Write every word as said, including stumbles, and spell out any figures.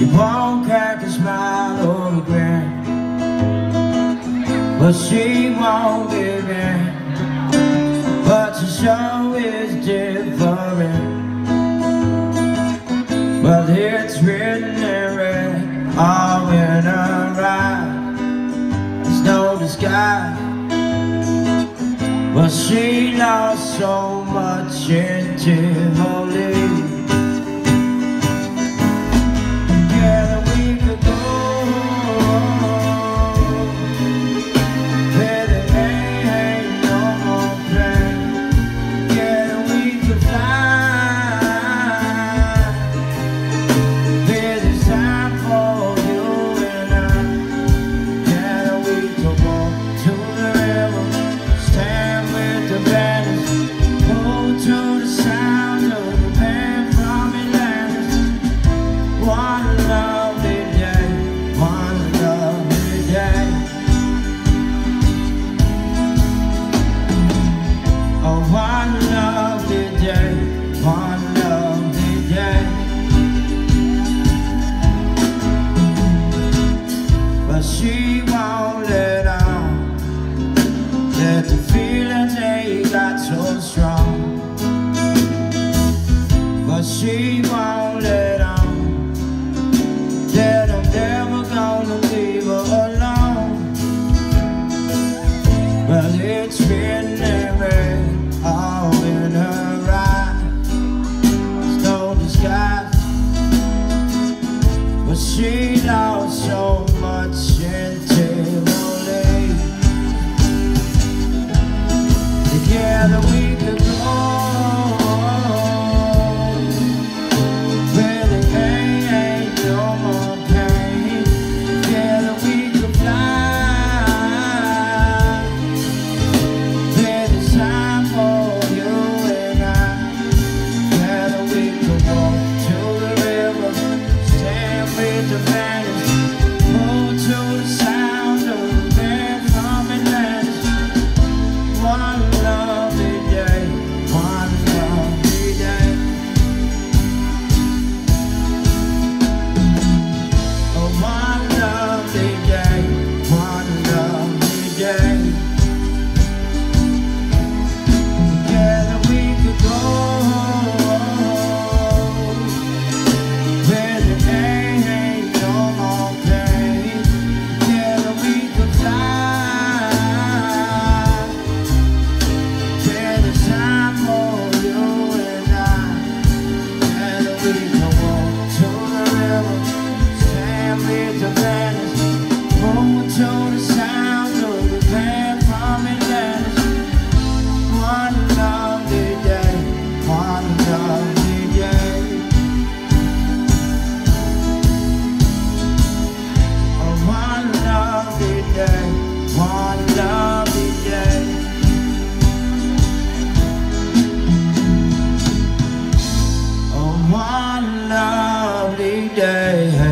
She won't crack a smile or a grin, but she won't give in. But the show is different. Well, it's written in red, all in her eyes. There's no disguise. Well, she lost so much in Tivoli. She won't let on that the feelings they got so strong. But she won't let on that I'm never gonna leave her alone. Well, it's written in red, all in her eyes. There's no disguise. But she lost so much in Tivoli. Together we could go where there ain't no more pain. Together we could fly where there's time for you and I. Together we could walk to the river, stand with the vanish, move to the sound of the band from Atlantis. One lovely day, one lovely day. Oh, one lovely day, one lovely day. Together we could go where there ain't no more pain. Together we could fly where there's time for you and I. Together we can walk to the river, stand with the vanish, move to the sound of the band from Atlantis. One lovely day, one lovely day. Oh, one lovely day, one lovely day. Oh, one lovely day.